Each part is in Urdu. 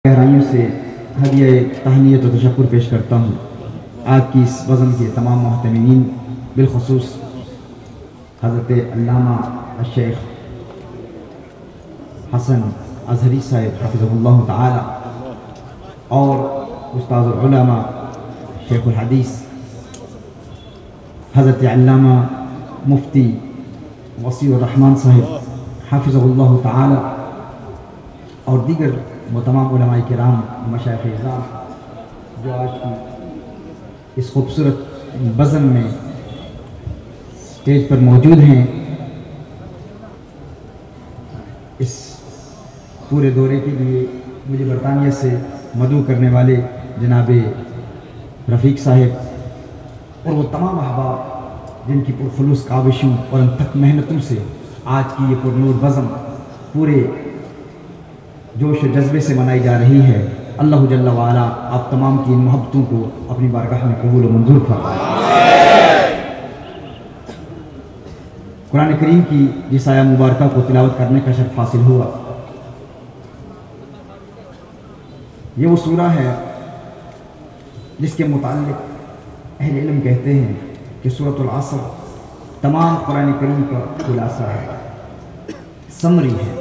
گہرائیوں سے ہدیہ تہنیت و تشکر پیش کرتا ہوں آج کی اس بزم کے تمام محتمین، بالخصوص حضرت علامہ الشیخ حسن اظہری صاحب حفظہ اللہ تعالی اور استاذ العلماء شیخ الحدیث حضرت علامہ مفتی وسیع الرحمن صاحب حفظہ اللہ تعالی اور دیگر وہ تمام علماء کرام مشائخ اعظام جو آج کی اس خوبصورت بزم میں اسٹیج پر موجود ہیں۔ اس پورے دورے کے لیے مجھے برطانیہ سے مدعو کرنے والے جناب رفیق صاحب اور وہ تمام احباب جن کی پرخلوص کاوشوں اور انتھک محنتوں سے آج کی یہ پرنور بزم پورے جوش و جذبے سے منائی جا رہی ہے، اللہ جل وعلا آپ تمام کی ان محبتوں کو اپنی بارگاہ میں قبول و منظور فرمائے۔ قرآن کریم کی جس آیہ مبارکہ کو تلاوت کرنے کا شرف حاصل ہوا، یہ وہ سورہ ہے جس کے متعلق اہل علم کہتے ہیں کہ سورۃ العصر تمام قرآن کریم کا خلاصہ ہے، سمری ہے۔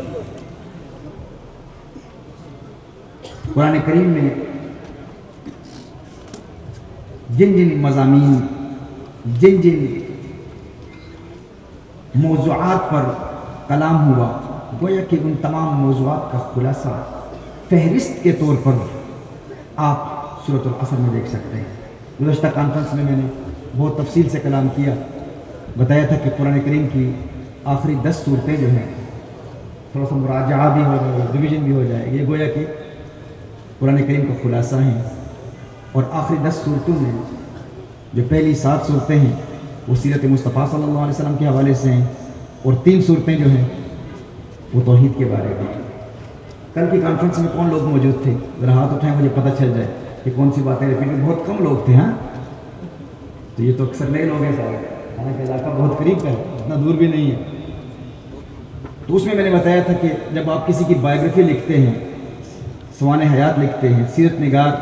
قرآن کریم میں جن جن مضامین، جن جن موضوعات پر کلام ہوا، گویا کہ ان تمام موضوعات کا خلاصہ فہرست کے طور پر آپ سورۃ العصر میں دیکھ سکتے ہیں۔ گزشتہ کانفرنس میں نے بہت تفصیل سے کلام کیا، بتایا تھا کہ قرآن کریم کی آخری 10 صورتیں جو ہیں، تھوڑا سا مراجعہ بھی ہو جائے، ریویژن بھی ہو جائے، یہ گویا کہ قرآن کریم کا خلاصہ ہیں۔ اور آخری 10 صورتوں میں جو پہلی 7 صورتیں ہیں وہ سیرت مصطفیٰ صلی اللہ علیہ وسلم کے حوالے سے ہیں، اور 3 صورتیں جو ہیں وہ توحید کے بارے میں۔ کل کی کانفرنس میں کون لوگ موجود تھے؟ ذرا ہاتھ اٹھائیں، مجھے پتہ چل جائے کہ کون سی باتیں ریپیٹ ہوئی۔ بہت کم لوگ تھے، ہاں تو یہ تو اکثر نئے لوگ ہیں صاحب، حالانکہ علاقہ بہت قریب کا ہے، اتنا دور بھی نہیں ہے۔ تو اس میں نے بتایا تھا کہ جب آپ کسی کی بایوگرافی لکھتے ہیں، سوانح حیات لکھتے ہیں، سیرت نگار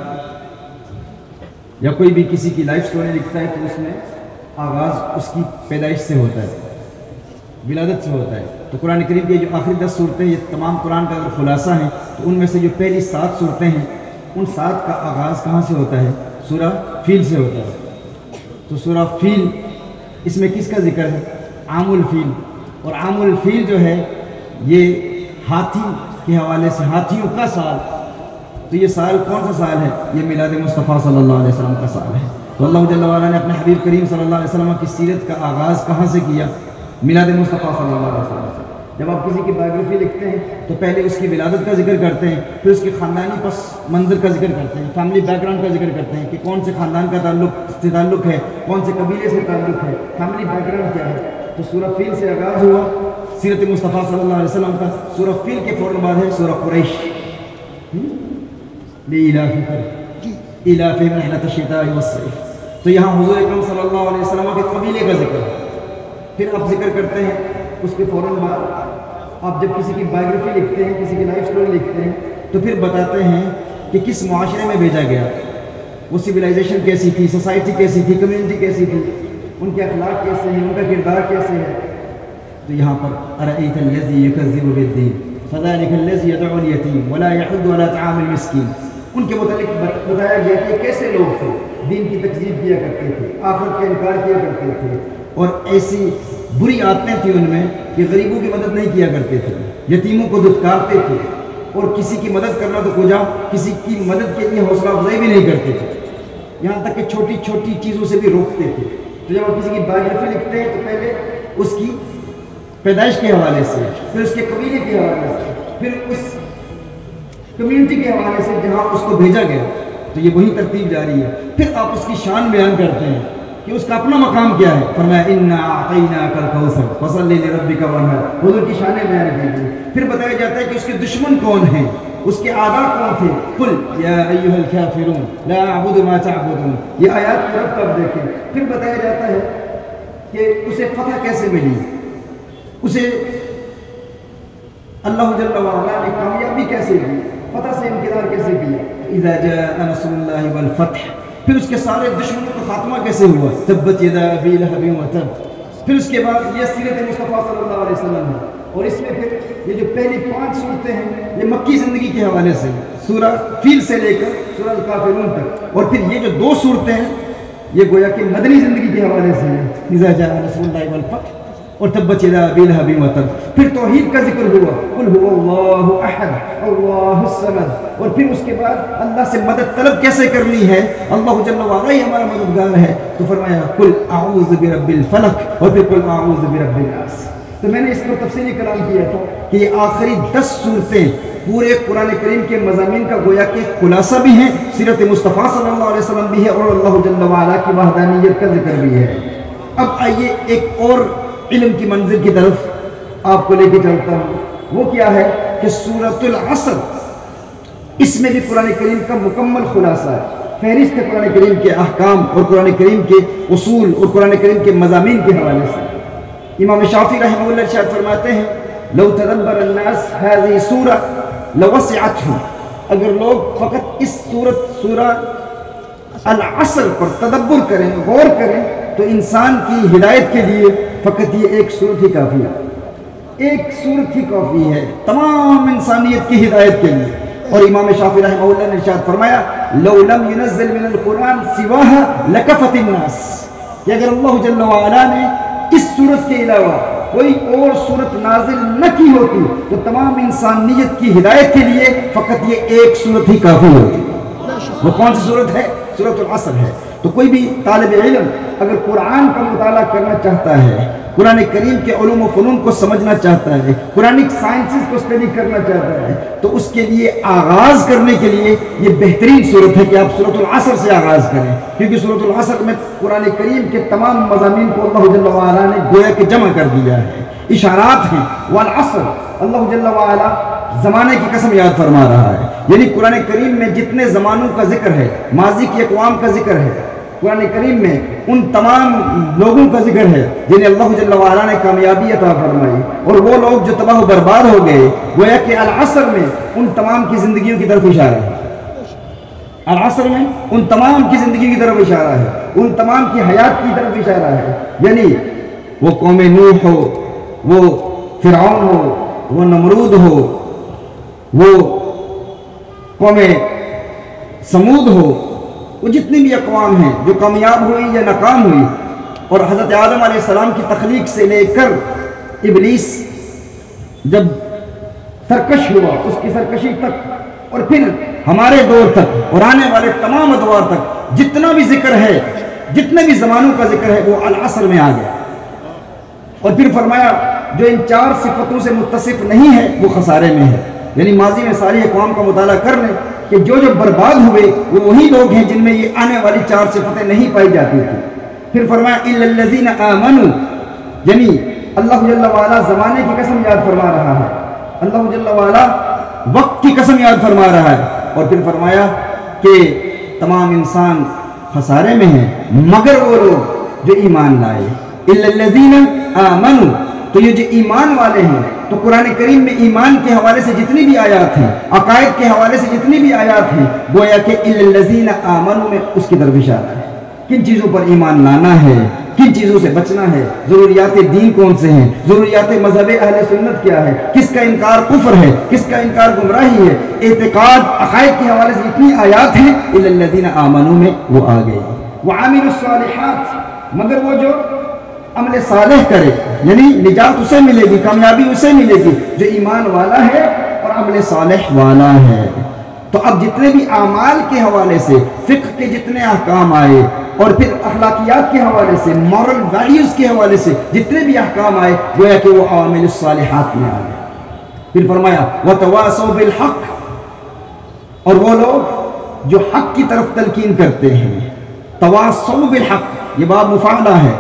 یا کوئی بھی کسی کی لائف سٹوری لکھتا ہے تو اس میں آغاز اس کی پیدائش سے ہوتا ہے، ولادت سے ہوتا ہے۔ تو قرآن کریم کی جو آخری 10 صورتیں یہ تمام قرآن کا اگر خلاصہ ہیں تو ان میں سے جو پہلی 7 صورتیں ہیں ان 7 کا آغاز کہاں سے ہوتا ہے؟ سورہ فیل سے ہوتا ہے۔ تو سورہ فیل، اس میں کس کا ذکر ہے؟ عام الفیل۔ اور عام الفیل جو ہے یہ ہاتھی کے حوالے سے، ہاتھیوں کا سال۔ تو یہ سال کون سا سال ہے؟ یہ میلاد مصطفیٰ صلی اللہ علیہ وسلم کا سال ہے۔ تو اللہ جل وعلا نے اپنے حبیب کریم صلی اللہ علیہ وسلم کی سیرت کا آغاز کہاں سے کیا؟ میلاد مصطفیٰ صلی اللہ علیہ وسلم سے۔ جب آپ کسی کی بایوگرافی لکھتے ہیں تو پہلے اس کی ولادت کا ذکر کرتے ہیں، پھر اس کے خاندانی پس منظر کا ذکر کرتے ہیں، فیملی بیک گراؤنڈ کا ذکر کرتے ہیں کہ کون سے خاندان کا تعلق ہے، کون سے قبیلے سے تعلق ہے، فیملی بیک گراؤنڈ کیا ہے۔ تو سورہ فیل سے آغاز ہوا سیرت مصطفیٰ صلی اللہ علیہ وسلم کا۔ سورہ فیل کے فوراً بعد ہے سورہ قریش، إِلَافِهِمْ رِحْلَةَ الشِّتَاءِ وَالصَّيْفِ۔ تو یہاں حضور اکرم صلی اللہ علیہ وسلم کے قبیلے کا ذکر ہے۔ پھر آپ ذکر کرتے ہیں اس کے فوراً بعد آپ جب کسی کی بایوگرافی لکھتے ہیں، کسی کی لائف سٹوری لکھتے ہیں تو پھر بتاتے ہیں کہ کس معاشرے میں بھیجا گیا، وہ سویلائزیشن کیسی تھی، سوسائٹی کیسی تھی، کمیونٹی کیسی تھی، ان کے اخلاق کیسے ہیں، ان کا کردار کیسے ہے۔ تو یہاں پر أَرَأَيْتَ الَّذِي يُكَذِّبُ بِالدِّينِ فَذَلِكَ الَّذِي يَدْعُو الْيَتِيمَ وَلَا يَحُضُّ عَلَىٰ طَعَامِ الْمِسْكِينِ۔ ان کے متعلق بتایا گیا کہ کیسے لوگ تھے، دین کی تکذیب کیا کرتے تھے، آخرت کا انکار کیا کرتے تھے، اور ایسی بری عادتیں تھیں ان میں کہ غریبوں کی مدد نہیں کیا کرتے تھے، یتیموں کو دھتکارتے تھے، اور کسی کی مدد کرنا تو کجا، کسی کی مدد کے لیے حوصلہ افزائی بھی نہیں کرتے تھے، یہاں تک کہ چھوٹی چھوٹی چیزوں سے بھی روکتے تھے۔ تو جب آپ کسی کی بایوگرافی لکھتے ہیں تو پہلے اس کی پیدائش کے حوالے سے، پھر اس کے قبیلے کے حوالے سے، پھر اس کمیونٹی کے حوالے سے جہاں اس کو بھیجا گیا، تو یہ وہی ترتیب جاری ہے۔ پھر آپ اس کی شان بیان کرتے ہیں کہ اس کا اپنا مقام کیا ہے۔ فرمایا إِنَّا أَعْطَيْنَاكَ الْكَوْثَرَ فَصَلِّ لِرَبِّكَ وَانْحَرْ۔ حضور کی شانیں بیان کی گئی۔ پھر بتایا جاتا ہے کہ اس کے دشمن کون ہیں، اس کے اعداء کون تھے۔ قُلْ يَا أَيُّهَا الْكَافِرُونَ لَا أَعْبُدُ مَا تَعْبُدُونَ۔ یہ آیات کو رب کب دیکھیں۔ پھر بتایا جاتا ہے کہ اسے فتح کیسے ملی، اسے اللہ جل وعلا نے کامیابی کیسے دی، فتح سے انکرار کیسے کیا؟ اذا جاء نصر اللہ والفتح، پھر اس کے سارے دشمنوں کا خاتمہ کیسے ہوا؟ تبت یدا ابی لہب وتب۔ پھر اس کے بعد یہ سیرت مصطفیٰ صلی اللہ علیہ وسلم ہے، اور اس میں پھر یہ جو پہلی 5 صورتیں ہیں یہ مکی زندگی کے حوالے سے، سورہ فیل سے لے کر سورہ الکافرون تک، اور پھر یہ جو 2 صورتیں ہیں یہ گویا کہ مدنی زندگی کے حوالے سے ہیں، اذا جاء نصر اللہ والفتح اور تبت یدا ابی لہب وتب۔ پھر توحید کا ذکر ہوا، قل هو اللہ احد اللہ الصمد، اور پھر اس کے بعد اللہ سے مدد طلب کیسے کرنی ہے، اللہ جل وعلا ہی ہمارا مددگار ہے، تو فرمایا قل اعوذ برب الفلق، اور پھر قل اعوذ برب الناس۔ تو میں نے اس پر تفصیلی کلام کیا تھا کہ یہ آخری 10 صورتیں پورے قرآن کریم کے مضامین کا گویا کہ خلاصہ بھی ہیں، سیرت مصطفیٰ صلی اللہ علیہ وسلم بھی ہے، اور اللہ جل وعلا کی وحدانیت کا ذکر بھی ہے۔ اب آئیے ایک اور علم کی منزل کی طرف آپ کو لے کے چلتا ہوں، وہ کیا ہے کہ سورۃ العصر، اس میں بھی قرآن کریم کا مکمل خلاصہ ہے، فہرست ہے قرآن کریم کے احکام اور قرآن کریم کے اصول اور قرآن کریم کے مضامین کے حوالے سے۔ امام شافعی رحمہ اللہ ارشاد فرماتے ہیں لو تدبر الناس هذه سورہ لوسعتهم، اگر لوگ فقط اس سورہ العصر پر تدبر کریں، غور کریں، تو انسان کی ہدایت کے لیے فقط یہ ایک صورت ہی کافی ہے، ایک صورت ہی کافی ہے تمام انسانیت کی ہدایت کے لیے۔ اور امام شافعی رحمہ اللہ نے ارشاد فرمایا لو لم ينزل من القرآن سواها لکفت الناس، کہ اگر اللہ جل وعلا نے اس صورت کے علاوہ کوئی اور صورت نازل نہ کی ہوتی تو تمام انسانیت کی ہدایت کے لیے فقط یہ ایک صورت ہی کافی ہوتی۔ وہ کون سی صورت ہے؟ سورۃ العصر ہے۔ تو کوئی بھی طالب علم اگر قرآن کا مطالعہ کرنا چاہتا ہے، قرآن کریم کے علوم و فنون کو سمجھنا چاہتا ہے، قرآنک سائنسز کو اسٹڈی کرنا چاہتا ہے، تو اس کے لیے آغاز کرنے کے لیے یہ بہترین صورت ہے کہ آپ سورۃ العصر سے آغاز کریں، کیونکہ سورۃ العصر میں قرآن کریم کے تمام مضامین کو اللہ جل وعلا نے گویا کہ جمع کر دیا ہے، اشارات ہیں۔ والعصر، اللہ جل وعلا زمانے کی قسم یاد فرما رہا ہے، یعنی قرآن کریم میں جتنے زمانوں کا ذکر ہے، ماضی کی اقوام کا ذکر ہے، قرآن کریم میں ان تمام لوگوں کا ذکر ہے جنہیں اللہ جل وعلا نے کامیابی عطا فرمائی، اور وہ لوگ جو تباہ و برباد ہو گئے، گویا کہ العصر میں ان تمام کی زندگیوں کی طرف اشارہ ہے، العصر میں ان تمام کی زندگی کی طرف اشارہ ہے، ان تمام کی حیات کی طرف اشارہ ہے، یعنی وہ قوم نوح ہو، وہ فرعون ہو، وہ نمرود ہو، وہ قوم سمود ہو، وہ جتنی بھی اقوام ہیں جو کامیاب ہوئی یا ناکام ہوئی، اور حضرت آدم علیہ السلام کی تخلیق سے لے کر ابلیس جب سرکش ہوا اس کی سرکشی تک، اور پھر ہمارے دور تک اور آنے والے تمام ادوار تک جتنا بھی ذکر ہے، جتنے بھی زمانوں کا ذکر ہے، وہ العصر میں آ گیا۔ اور پھر فرمایا جو ان 4 صفتوں سے متصف نہیں ہے وہ خسارے میں ہے، یعنی ماضی میں ساری اقوام کا مطالعہ کر لیں کہ جو برباد ہوئے وہ وہی لوگ ہیں جن میں یہ آنے والی 4 صفتیں نہیں پائی جاتی تھی۔ پھر فرمایا الا الذین آمنوا، یعنی اللہ جل وعلا زمانے کی قسم یاد فرما رہا ہے، اللہ جل وعلا وقت کی قسم یاد فرما رہا ہے، اور پھر فرمایا کہ تمام انسان خسارے میں ہیں مگر وہ لوگ جو ایمان لائے، الا الذین آمنوا، تو یہ جو ایمان والے ہیں، تو قرآن کریم میں ایمان کے حوالے سے جتنی بھی آیات ہیں، عقائد کے حوالے سے جتنی بھی آیات ہیں، گویا کہ الا الذین آمنوا میں اس کی طرف اشارہ ہے، کن چیزوں پر ایمان لانا ہے، کن چیزوں سے بچنا ہے، ضروریات دین کون سے ہیں، ضروریات مذہب اہل سنت کیا ہے، کس کا انکار کفر ہے، کس کا انکار گمراہی ہے، اعتقاد عقائد کے حوالے سے جتنی آیات ہیں الا الذین آمنوا میں وہ آ گئی۔ وعاملوا الصالحات، مگر وہ جو عمل صالح کرے، یعنی نجات اسے ملے گی، کامیابی اسے ملے گی جو ایمان والا ہے اور عمل صالح والا ہے۔ تو اب جتنے بھی اعمال کے حوالے سے فقہ کے جتنے احکام آئے، اور پھر اخلاقیات کے حوالے سے، مورل ویلیوز کے حوالے سے جتنے بھی احکام آئے، گویا کہ وہ عوامل الصالحات میں آ گئے۔ پھر فرمایا وَتَوَاصَوْا بِالْحَقِّ، اور وہ لوگ جو حق کی طرف تلقین کرتے ہیں، تواصوا بالحق، یہ باب مفاعلہ ہے،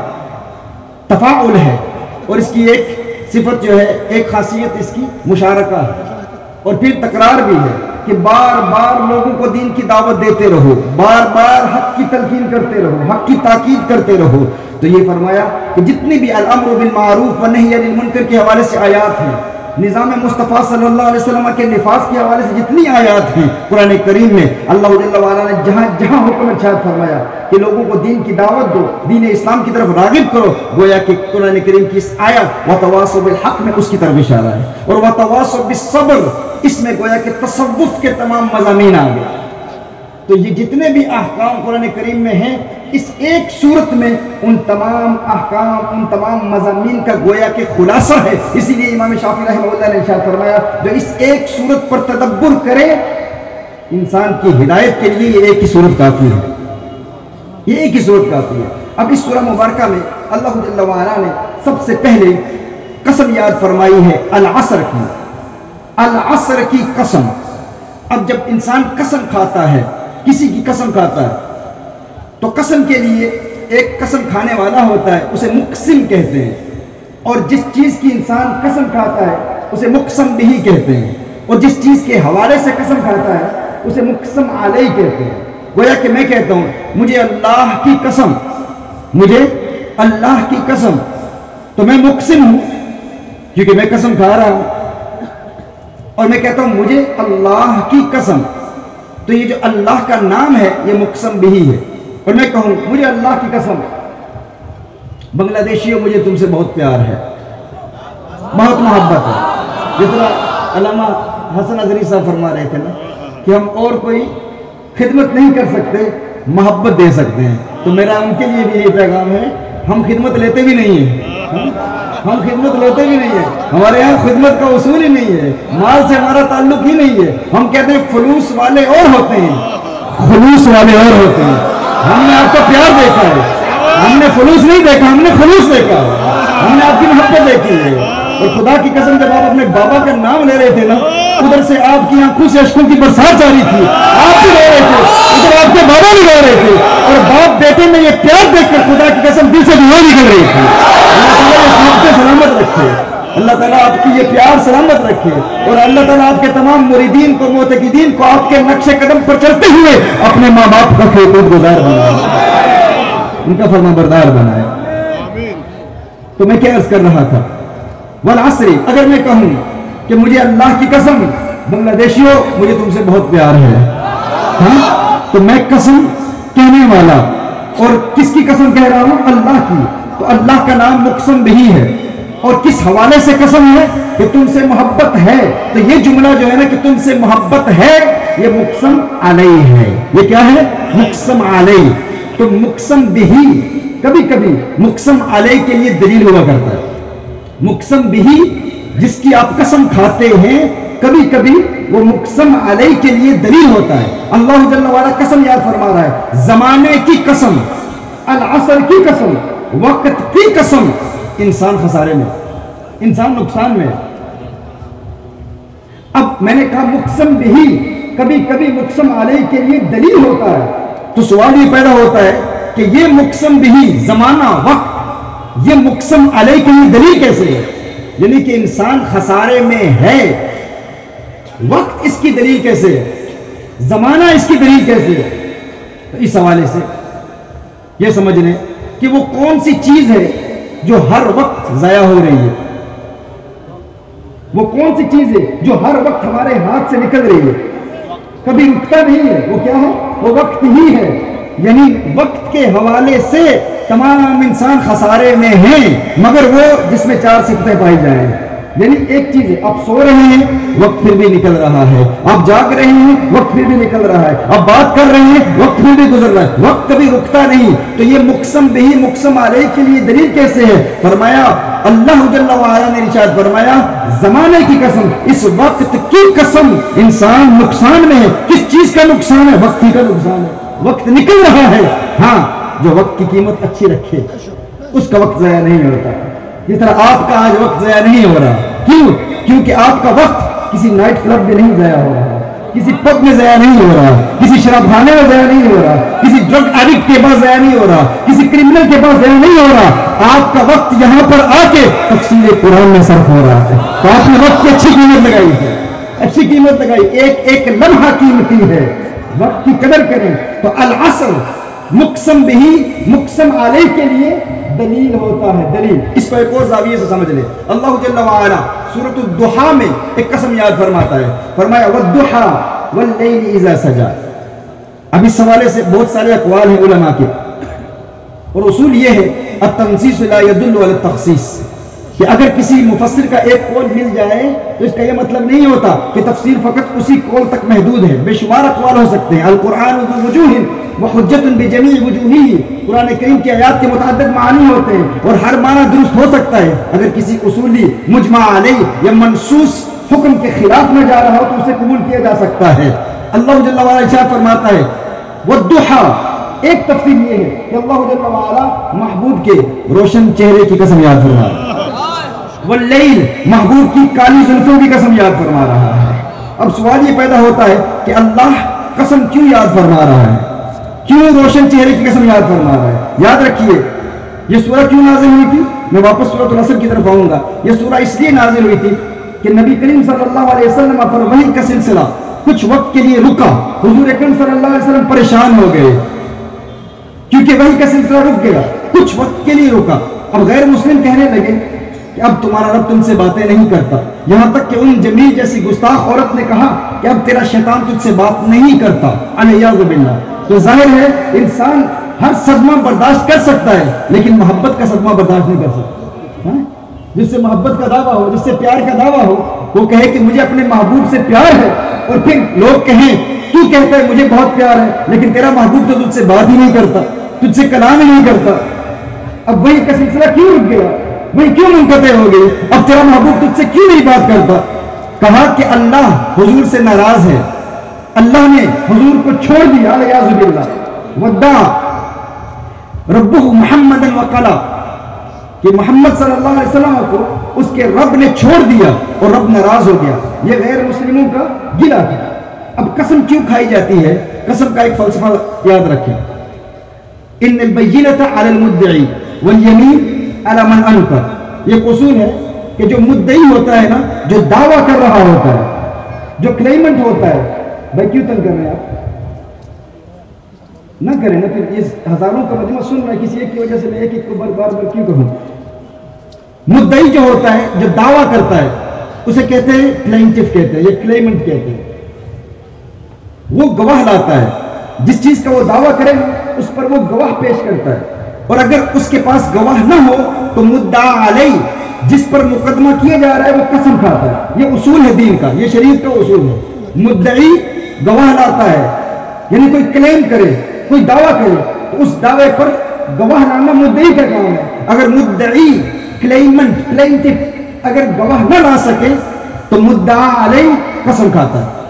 تفاعل ہے، اور اس کی ایک صفت جو ہے، ایک خاصیت اس کی مشارکہ ہے، اور پھر تکرار بھی ہے کہ بار بار لوگوں کو دین کی دعوت دیتے رہو، بار بار حق کی تلقین کرتے رہو، حق کی تاکید کرتے رہو۔ تو یہ فرمایا کہ جتنی بھی الامر بالمعروف والنہی عن المنکر کے حوالے سے آیات ہیں، نظام مصطفیٰ صلی اللہ علیہ وسلم کے نفاذ کے حوالے سے جتنی آیات ہیں قرآن کریم میں، اللہ جل وعلا نے جہاں جہاں حکم ارشاد فرمایا کہ لوگوں کو دین کی دعوت دو، دین اسلام کی طرف راغب کرو، گویا کہ قرآن کریم کی اس آیت وَتَوَاصَوْا بِالْحَقِّ میں اس کی طرف اشارہ ہے، اور وَتَوَاصَوْا بِالصَّبْرِ اس میں گویا کہ تصوف کے تمام مضامین آ گئے۔ تو یہ جتنے بھی احکام قرآن کریم میں ہیں، اس ایک صورت میں ان تمام احکام، ان تمام مضامین کا گویا کہ خلاصہ ہے۔ اسی لیے امام شافعی رحمہ اللہ نے ارشاد فرمایا جو اس ایک صورت پر تدبر کرے انسان کی ہدایت کے لیے یہ ایک ہی صورت کافی ہے، یہ ایک ہی صورت کافی ہے۔ اب اس سورہ مبارکہ میں اللہ جل وعلا نے سب سے پہلے قسم یاد فرمائی ہے العصر کی، العصر کی قسم۔ اب جب انسان قسم کھاتا ہے، کسی کی قسم کھاتا ہے، تو قسم کے لیے ایک قسم کھانے والا ہوتا ہے، اسے مقسم کہتے ہیں، اور جس چیز کی انسان قسم کھاتا ہے اسے مقسم بھی کہتے ہیں، اور جس چیز کے حوالے سے قسم کھاتا ہے اسے مقسم علیہ کہتے ہیں۔ گویا کہ میں کہتا ہوں مجھے اللہ کی قسم، مجھے اللہ کی قسم، تو میں مقسم ہوں کیونکہ میں قسم کھا رہا ہوں، اور میں کہتا ہوں مجھے اللہ کی قسم، تو یہ جو اللہ کا نام ہے یہ مقسم بھی ہے۔ اور میں کہوں مجھے اللہ کی قسم بنگلہ دیشیوں مجھے تم سے بہت پیار ہے، بہت محبت ہے، جس طرح علامہ حسن عزری صاحب فرما رہے تھے نا کہ ہم اور کوئی خدمت نہیں کر سکتے، محبت دے سکتے ہیں، تو میرا ان کے لیے بھی یہ پیغام ہے ہم خدمت لیتے بھی نہیں ہیں، ہم خدمت لیتے بھی نہیں ہیں، ہمارے یہاں خدمت کا اصول ہی نہیں ہے، مال سے ہمارا تعلق ہی نہیں ہے، ہم کہتے ہیں فلوس والے اور ہوتے ہیں، خلوص والے اور ہوتے ہیں۔ ہم نے آپ کا پیار دیکھا ہے، ہم نے فلوس نہیں دیکھا، ہم نے خلوص دیکھا، ہم نے آپ کی محبت دیکھی ہے۔ اور خدا کی قسم جب آپ اپنے بابا کا نام لے رہے تھے نا، ادھر سے آپ کی آنکھوں سے اشکوں کی برسات جاری تھی، آپ بھی رو رہے تھے، ادھر آپ کے بابا بھی رو رہے تھے، اور باپ بیٹے میں یہ پیار دیکھ کر خدا کی قسم دل سے دعا نکل رہی تھی۔ اللہ تعالیٰ اس وقت سلامت رکھے، اللہ تعالیٰ آپ کی یہ پیار سلامت رکھے، اور اللہ تعالیٰ آپ کے تمام مریدین کو، معتقدین کو آپ کے نقش قدم پر چلتے ہوئے اپنے ماں باپ کا خدمت گزار بنائے، ان کا فرما بردار بنائے۔ تو میں کیا عرض کر رہا تھا، والعصر، اگر میں کہوں کہ مجھے اللہ کی قسم بنگلہ دیشیوں مجھے تم سے بہت پیار ہے، ہاں، تو میں قسم کہنے والا، اور کس کی قسم کہہ رہا ہوں؟ اللہ کی، تو اللہ کا نام مقسم بھی ہے، اور کس حوالے سے قسم ہے کہ تم سے محبت ہے، تو یہ جملہ جو ہے نا کہ تم سے محبت ہے یہ مقسم علیہ ہے، یہ کیا ہے؟ مقسم علیہ۔ تو مقسم بھی کبھی کبھی مقسم علیہ کے لیے دلیل ہوا کرتا ہے، مقسم بھی جس کی آپ قسم کھاتے ہیں کبھی کبھی وہ مقسم علیہ کے لیے دلیل ہوتا ہے۔ اللہ جل وعلا قسم یاد فرما رہا ہے، زمانے کی قسم، العصر کی قسم، وقت کی قسم، انسان خسارے میں، انسان نقصان میں۔ اب میں نے کہا مقسم بھی کبھی کبھی مقسم علیہ کے لیے دلیل ہوتا ہے، تو سوال یہ پیدا ہوتا ہے کہ یہ مقسم بھی زمانہ، وقت، یہ مقسم علیہ کے لیے دلیل کیسے ہے؟ یعنی کہ انسان خسارے میں ہے، وقت اس کی دلیل کیسے ہے، زمانہ اس کی دلیل کیسے ہے؟ تو اس حوالے سے یہ سمجھ لیں کہ وہ کون سی چیز ہے جو ہر وقت ضائع ہو رہی ہے، وہ کون سی چیز ہے جو ہر وقت ہمارے ہاتھ سے نکل رہی ہے، کبھی رکتا نہیں ہے، وہ کیا ہے؟ وہ وقت ہی ہے۔ یعنی وقت کے حوالے سے تمام انسان خسارے میں ہیں، مگر وہ جس میں چار صفتیں پائی جائیں۔ یعنی ایک چیز ہے، آپ سو رہے ہیں وقت پھر بھی نکل رہا ہے، آپ جاگ رہے ہیں وقت پھر بھی نکل رہا ہے، آپ بات کر رہے ہیں وقت پھر بھی گزر رہا ہے، وقت کبھی رکتا نہیں۔ تو یہ مقسم بھی مقسم علیہ کے لیے دلیل کیسے ہے؟ فرمایا اللہ جل وعلا نے ارشاد فرمایا زمانے کی قسم، اس وقت کی قسم، انسان نقصان میں ہے۔ کس چیز کا نقصان ہے؟ وقت ہی کا نقصان ہے، وقت نکل رہا ہے۔ ہاں، جو وقت کی قیمت اچھی رکھے اس کا وقت ضائع نہیں ہوتا، جس طرح آپ کا آج وقت ضائع نہیں ہو رہا۔ کیوں؟ کیونکہ آپ کا وقت کسی نائٹ کلب میں نہیں ضائع ہو رہا، کسی پب میں ضائع نہیں ہو رہا، کسی شراب خانے میں ضائع نہیں ہو رہا، کسی ڈرگ ایڈکٹ کے پاس ضائع نہیں ہو رہا، کسی کرمنل کے پاس ضائع نہیں ہو رہا۔ آپ کا وقت یہاں پر آ کے تفسیر قرآن میں صرف ہو رہا ہے، تو آپ نے وقت کی اچھی قیمت لگائی ہے، اچھی قیمت لگائی، ایک ایک لمحہ قیمتی ہے، وقت کی قدر کریں۔ تو العصر مقسم بھی مقسم علیہ کے لیے دلیل ہوتا ہے، دلیل۔ اس کو ایک اور زاویے سے سمجھ لے۔ اللہ جل وعلا سورۃ الضحیٰ میں ایک قسم یاد فرماتا ہے، فرمایا والضحیٰ واللیل اذا سجا۔ اب اس حوالے سے بہت سارے اقوال ہیں علماء کے، اور اصول یہ ہے التنصیص لا يدل على التخصیص، کہ اگر کسی مفسر کا ایک قول مل جائے تو اس کا یہ مطلب نہیں ہوتا کہ تفسیر فقط اسی قول تک محدود ہے، بے شمار اقوال ہو سکتے ہیں۔ القرآن ذو وجوہ وحجۃ بجمیع وجوہہ، قرآن کریم کی آیات کے متعدد معانی ہوتے ہیں اور ہر معنی درست ہو سکتا ہے۔ اگر کسی اصولی مجمع علیہ یا منصوص حکم کے خلاف میں جا رہا ہو تو اسے قبول کیا جا سکتا ہے۔ اللہ جل وعلا ارشاد فرماتا ہے والضحیٰ، ایک تفسیر یہ ہے کہ اللہ جل وعلا محبوب کے روشن چہرے کی قسم یاد فرما رہا ہے، واللیل محبوب کی کالی زلفوں کی قسم یاد فرما رہا ہے۔ اب سوال یہ پیدا ہوتا ہے کہ اللہ قسم کیوں یاد فرما رہا ہے، کیوں روشن چہرے کی قسم یاد فرما رہا ہے؟ یاد رکھیے یہ سورہ کیوں نازل ہوئی تھی، میں واپس سورۃ العصر کی طرف آؤں گا۔ یہ سورہ اس لیے نازل ہوئی تھی کہ نبی کریم صلی اللہ علیہ وسلم پر وحی کا سلسلہ کچھ وقت کے لیے رکا، حضور اکرم صلی اللہ علیہ وسلم پریشان ہو گئے کیونکہ وحی کا سلسلہ رک گیا، کچھ وقت کے لیے رکا۔ اب غیر مسلم کہنے لگے کہ اب تمہارا رب تم سے باتیں نہیں کرتا، یہاں تک کہ ان جمیل جیسی گستاخ عورت نے کہا کہ اب تیرا شیطان تجھ سے بات نہیں کرتا، علیاذ باللہ۔ تو ظاہر ہے انسان ہر صدمہ برداشت کر سکتا ہے لیکن محبت کا صدمہ برداشت نہیں کر سکتا۔ جس سے محبت کا دعویٰ ہو، جس سے پیار کا دعویٰ ہو، وہ کہے کہ مجھے اپنے محبوب سے پیار ہے، اور پھر لوگ کہیں تو کہتا ہے مجھے بہت پیار ہے لیکن تیرا محبوب تو تجھ سے بات ہی نہیں کرتا، تجھ سے کلام ہی نہیں کرتا۔ اب وہی کا سلسلہ کیوں رک گیا، وہی کیوں منقطع ہو گئی؟ اب تیرا محبوب تجھ سے کیوں نہیں بات کرتا؟ کہا کہ اللہ حضور سے ناراض ہے، اللہ نے حضور کو چھوڑ دیا، علیاذ باللہ۔ ودع ربہ محمد وقلا، کہ محمد صلی اللہ علیہ وسلم کو اس کے رب نے چھوڑ دیا اور رب ناراض ہو گیا۔ یہ غیر مسلموں کا گلہ تھا۔ اب قسم کیوں کھائی جاتی ہے؟ قسم کا ایک فلسفہ یاد رکھیں، ان البینۃ علی المدعی والیمین علی من انکر۔ یہ اصول ہے کہ جو مدعی ہوتا ہے نا، جو دعویٰ کر رہا ہوتا ہے، جو کلیمنٹ ہوتا ہے، بھائی کیوں تنگ کر رہے ہیں آپ؟ نہ کریں نا، پھر یہ ہزاروں کا مجمع سن رہا ہے، کسی ایک کی وجہ سے میں ایک کو بار بار کیوں کہوں؟ مدعی جو ہوتا ہے، جو دعویٰ کرتا ہے، اسے کہتے ہیں پلینٹف کہتے ہیں، یہ کلیمنٹ کہتے ہیں۔ وہ گواہ لاتا ہے، جس چیز کا وہ دعویٰ کرے اس پر وہ گواہ پیش کرتا ہے، اور اگر اس کے پاس گواہ نہ ہو تو مدعا علیہ، جس پر مقدمہ کیا جا رہا ہے، وہ قسم کھاتا ہے۔ یہ اصول ہے دین کا، یہ شریعت کا اصول ہے۔ مدعی گواہ لاتا ہے، یعنی کوئی کلیم کرے، کوئی دعویٰ کرے تو اس دعوے پر گواہ لانا مدعی کا کام ہے۔ اگر مدعی کلیمنٹ پلینٹف اگر گواہ نہ لا سکے تو مدعا علیہ قسم کھاتا ہے،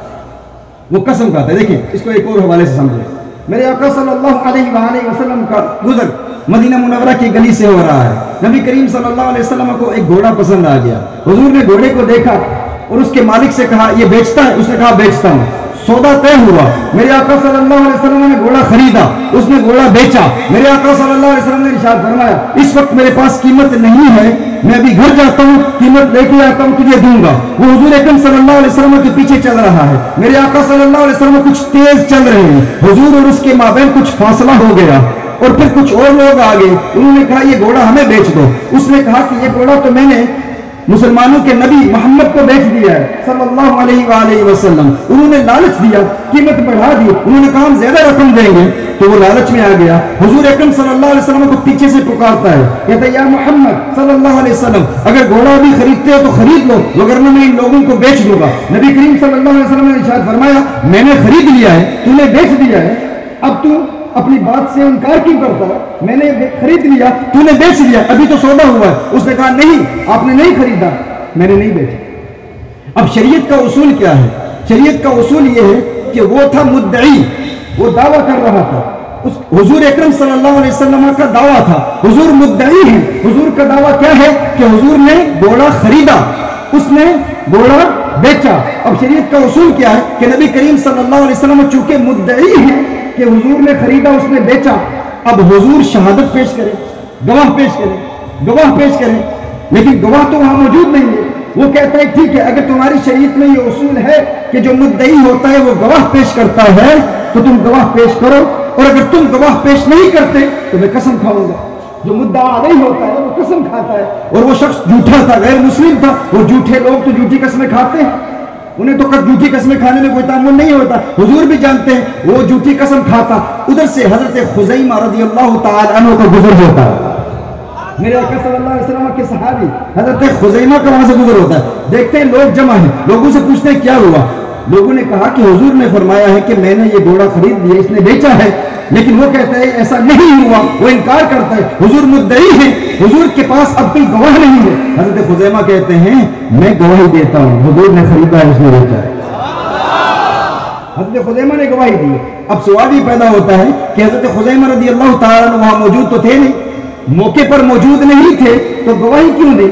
وہ قسم کھاتا ہے۔ دیکھیں اس کو ایک اور حوالے سے سمجھیں، میرے آقا صلی اللہ علیہ وآلہ وسلم کا گزر مدینہ منورہ کی گلی سے ہو رہا ہے۔ نبی کریم صلی اللہ علیہ وسلم کو ایک گھوڑا پسند آ گیا، حضور نے گھوڑے کو دیکھا اور اس کے مالک سے کہا یہ بیچتا ہے؟ اس نے کہا بیچتا ہوں۔ سودا طے ہوا، میرے آقا صلی اللہ علیہ وسلم نے گھوڑا خریدا، اس نے گھوڑا بیچا۔ میرے آقا صلی اللہ علیہ وسلم نے ارشاد فرمایا اس وقت میرے پاس قیمت نہیں ہے، میں ابھی گھر جاتا ہوں، قیمت لے کے آتا ہوں، تجھے دوں گا۔ وہ حضور اکرم صلی اللہ علیہ وسلم کے پیچھے چل رہا ہے، میرے آقا صلی اللہ علیہ وسلم کچھ تیز چل رہے ہیں، حضور اور اس کے مابین کچھ فاصلہ ہو گیا، اور پھر کچھ اور لوگ آ گئے، انہوں نے کہا یہ گھوڑا ہمیں بیچ دو۔ اس نے کہا کہ یہ گھوڑا تو میں نے مسلمانوں کے نبی محمد کو بیچ دیا ہے صلی اللہ علیہ وآلہ وسلم۔ انہوں نے لالچ دیا، قیمت بڑھا دی، انہوں نے کہا ہم زیادہ رقم دیں گے، تو وہ لالچ میں آ گیا۔ حضور اکرم صلی اللہ علیہ وسلم کو پیچھے سے پکارتا ہے، کہتا ہے یا محمد صلی اللہ علیہ وسلم اگر گھوڑا بھی خریدتے ہو تو خرید لو، وگرنہ میں ان لوگوں کو بیچ دوں گا۔ نبی کریم صلی اللہ علیہ وسلم نے ارشاد فرمایا میں نے خرید لیا ہے، تو نے بیچ دیا ہے، اب تو اپنی بات سے انکار کیوں کرتا ہے؟ میں نے خرید لیا، تو نے بیچ لیا، ابھی تو سودا ہوا ہے۔ اس نے کہا نہیں، آپ نے نہیں خریدا، میں نے نہیں بیچا۔ اب شریعت کا اصول کیا ہے؟ شریعت کا اصول یہ ہے کہ وہ تھا مدعی، وہ دعویٰ کر رہا تھا، اس حضور اکرم صلی اللہ علیہ وسلم کا دعویٰ تھا، حضور مدعی ہے۔ حضور کا دعویٰ کیا ہے کہ حضور نے گھوڑا خریدا، اس نے گھوڑا بیچا۔ اب شریعت کا اصول کیا ہے کہ نبی کریم صلی اللہ علیہ وسلم چونکہ مدعی ہے کہ حضور نے خریدا، اس نے بیچا، اب حضور شہادت پیش کرے، گواہ پیش کرے، گواہ پیش کرے، لیکن گواہ تو وہاں موجود نہیں ہے۔ وہ کہتا ہے ٹھیک ہے، اگر تمہاری شریعت میں یہ اصول ہے کہ جو مدعی ہوتا ہے وہ گواہ پیش کرتا ہے تو تم گواہ پیش کرو، اور اگر تم گواہ پیش نہیں کرتے تو میں قسم کھاؤں گا۔ جو مدعا علیہ ہوتا ہے وہ قسم کھاتا ہے، اور وہ شخص جھوٹا تھا، غیر مسلم تھا، اور جھوٹے لوگ تو جھوٹی قسمیں کھاتے ہیں، انہیں تو جھوٹی قسمیں کھانے میں کوئی تعامل نہیں ہوتا۔ حضور بھی جانتے ہیں وہ جھوٹی قسم کھاتا۔ ادھر سے حضرت خزیمہ رضی اللہ تعالی عنہ کا گزر ہوتا ہے، میرے آقا صلی اللہ علیہ وسلم کے صحابی حضرت خزیمہ کا وہاں سے گزر ہوتا ہے۔ دیکھتے ہیں لوگ جمع ہیں، لوگوں سے پوچھتے ہیں کیا ہوا؟ لوگوں نے کہا کہ حضور نے فرمایا ہے کہ میں نے یہ گھوڑا خرید لیا، اس نے بیچا ہے، لیکن وہ کہتا ہے ایسا نہیں ہوا، وہ انکار کرتا ہے، حضور مدعی ہے، حضور کے پاس اب کوئی گواہ نہیں ہے۔ حضرت خزیمہ کہتے ہیں میں گواہی دیتا ہوں، حضور نے خریدا ہے، اس نے بیچا ہے۔ حضرت خزیمہ نے گواہی دی۔ اب سوال یہ پیدا ہوتا ہے کہ حضرت خزیمہ رضی اللہ تعالیٰ عنہ وہاں موجود تو تھے نہیں، موقع پر موجود نہیں تھے، تو گواہی کیوں دی؟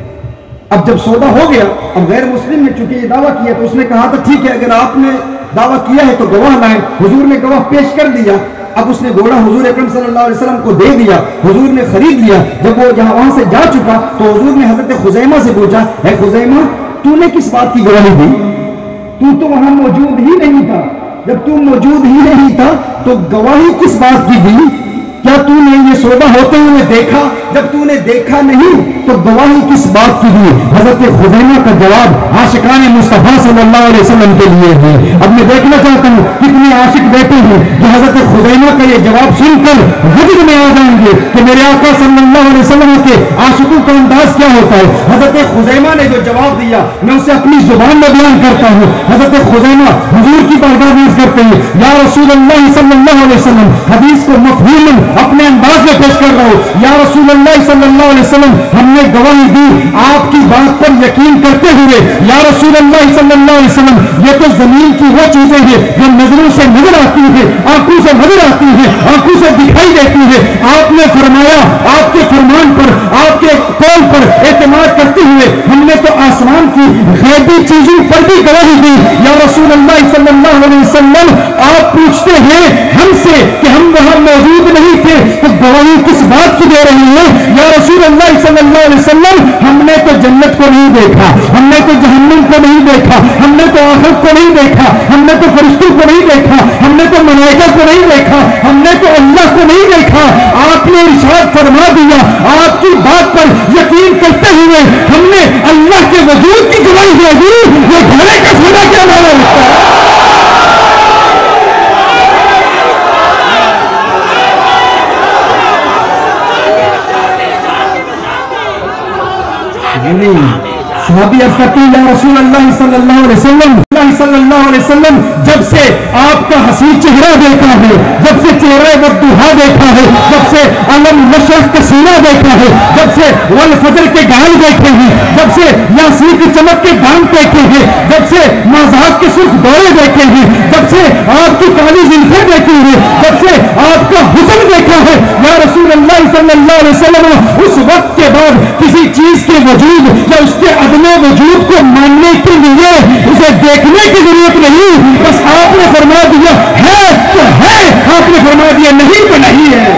اب جب سودا ہو گیا، اب غیر مسلم نے چونکہ یہ دعویٰ کیا تو اس نے کہا تھا ٹھیک ہے اگر آپ نے دعویٰ کیا ہے تو گواہ لائیں۔ حضور نے گواہ پیش کر دیا۔ اب اس نے گھوڑا حضور اکرم صلی اللہ علیہ وسلم کو دے دیا، حضور نے خرید لیا۔ جب وہ وہاں سے جا چکا تو حضور نے حضرت خزیمہ سے پوچھا اے خزیمہ تو نے کس بات کی گواہی دی؟ تو وہاں موجود ہی نہیں تھا، جب تو موجود ہی نہیں تھا تو گواہی کس بات کی دی؟ کیا تو نے یہ سودا ہوتے ہوئے دیکھا؟ جب تو نے دیکھا نہیں تو گواہی کس بات کی دی؟ حضرت خزیمہ کا جواب عاشقان مصطفیٰ صلی اللہ علیہ وسلم کے لیے ہے۔ اب میں دیکھنا چاہتا ہوں کتنے عاشق بیٹھے ہیں جو حضرت خزیمہ کا یہ جواب سن کر وجد میں آ جائیں گے کہ میرے آقا صلی اللہ علیہ وسلم کے عاشقوں کا انداز کیا ہوتا ہے۔ حضرت خزیمہ نے جو جواب دیا میں اسے اپنی زبان میں بیان کرتا ہوں۔ حضرت خزیمہ حضور کی بارگاہ میں عرض کرتے ہیں یا رسول اللہ صلی اللہ علیہ وسلم، حدیث کو مفہوماً اپنے انداز میں پیش کر رہا ہوں، یا رسول اللہ صلی اللہ علیہ وسلم ہم نے گواہی دی آپ کی بات پر یقین کرتے ہوئے، یا رسول اللہ صلی اللہ علیہ وسلم یہ تو زمین کی وہ چیزیں ہیں جو نظروں سے نظر آتی ہیں، آنکھوں سے نظر آتی ہیں، آنکھوں سے دکھائی دیتی ہیں، آپ نے فرمایا آپ کے فرمان پر، آپ کے قول پر اعتماد کرتے ہوئے ہم نے تو آسمان کی غیبی چیزوں پر بھی گواہی دی۔ یا رسول اللہ صلی اللہ علیہ وسلم آپ پوچھتے ہیں ہم سے کہ ہم وہاں موجود نہیں تھے تو گواہی کس بات کی دے رہے ہیں؟ یا رسول اللہ صلی اللہ علیہ وسلم ہم نے تو جنت کو نہیں دیکھا، ہم نے تو جہنم کو نہیں دیکھا، ہم نے تو آخرت کو نہیں دیکھا، ہم نے تو فرشتوں کو نہیں دیکھا، ہم نے تو ملائکہ کو نہیں دیکھا، ہم نے تو اللہ کو نہیں دیکھا۔ آپ نے ارشاد فرما دیا آپ کی بات پر یقین کرتے ہوئے ہم نے اللہ کے وجود کی گواہی دے دی۔ یہ گھوڑے کا سودا کیا مانا لگتا ہے؟ صحابی عرض کرتے ہیں یا رسول اللہ صلی اللہ علیہ وسلم جب سے آپ کا حسین چہرہ دیکھا ہے، جب سے چہرہ والضحیٰ دیکھا ہے، جب سے علم نشرح کا سینہ دیکھا ہے، جب سے والفجر کے گال دیکھے ہیں، جب سے یاسین کی چمک کے دانت دیکھے ہیں، جب سے مازاق کے سرخ دورے دیکھے ہیں، جب سے آپ کی کالی زلفیں دیکھی ہیں، جب سے آپ کا حسن دیکھا ہے یا رسول اللہ صلی اللہ علیہ وسلم اس وقت کے بعد کسی چیز کے وجود یا اس کے عدم وجود کو ماننے کے لیے اسے دیکھنے کی ضرورت نہیں، بس آپ نے فرما دیا ہے تو ہے، آپ نے فرما دیا نہیں تو نہیں ہے۔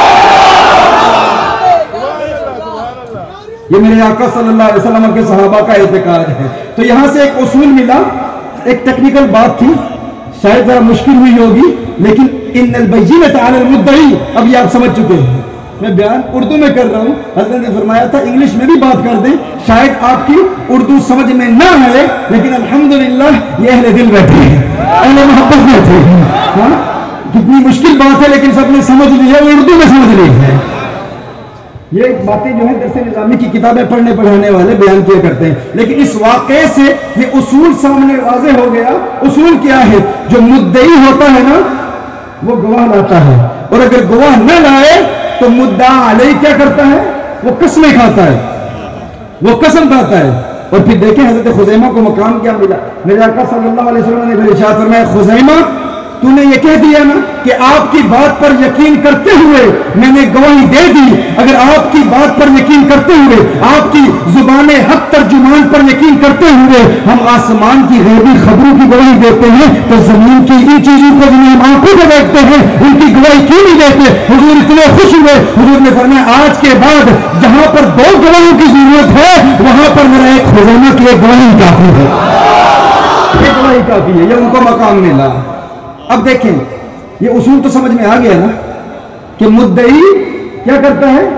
یہ میرے آقا صلی اللہ علیہ وسلم کے صحابہ کا اعتقاد ہے۔ تو یہاں سے ایک اصول ملا، ایک ٹیکنیکل بات تھی، شاید ذرا مشکل ہوئی ہوگی لیکن ان البینۃ علی المدعی اب یہ آپ سمجھ چکے ہیں۔ میں بیان اردو میں کر رہا ہوں، حضرت نے فرمایا تھا انگلش میں بھی بات کر دیں، شاید آپ کی اردو سمجھ میں نہ آئے لیکن الحمدللہ یہ اہل دل بیٹھے ہیں، اہل محبت بیٹھے ہیں۔ ہاں کتنی مشکل بات ہے لیکن سب نے سمجھ لیا، وہ اردو میں سمجھ لی ہے۔ یہ باتیں جو ہیں درس نظامی کی کتابیں پڑھنے پڑھانے والے بیان کیا کرتے ہیں، لیکن اس واقعے سے یہ اصول سامنے واضح ہو گیا۔ اصول کیا ہے؟ جو مدعی ہوتا ہے نا وہ گواہ لاتا ہے، اور اگر گواہ نہ لائے تو مدعا علیہ کیا کرتا ہے؟ وہ قسمیں کھاتا ہے، وہ قسم کھاتا ہے۔ اور پھر دیکھیں حضرت خزیمہ کو مقام کیا ملا۔ میرے آقا صلی اللہ علیہ وسلم نے پھر ارشاد فرمایا خزیمہ تو نے یہ کہہ دیا نا کہ آپ کی بات پر یقین کرتے ہوئے میں نے گواہی دے دی، اگر آپ کی بات پر یقین کرتے ہوئے، آپ کی زبان حق ترجمان پر یقین کرتے ہوئے ہم آسمان کی غیبی خبروں کی گواہی دیتے ہیں تو زمین کی ان چیزوں کو جنہیں ہم آنکھوں سے دیکھتے ہیں ان کی گواہی کیوں نہیں دیتے؟ حضور اتنے خوش ہوئے، حضور نے فرمایا آج کے بعد جہاں پر 2 گواہوں کی ضرورت ہے وہاں پر میرا ایک خزیمہ کی ایک گواہی کافی ہے، ایک گواہی کافی ہے، یہ ان کو مقام ملا۔ اب دیکھیں یہ اصول تو سمجھ میں آ گیا نا کہ مدعی کیا کرتا ہے؟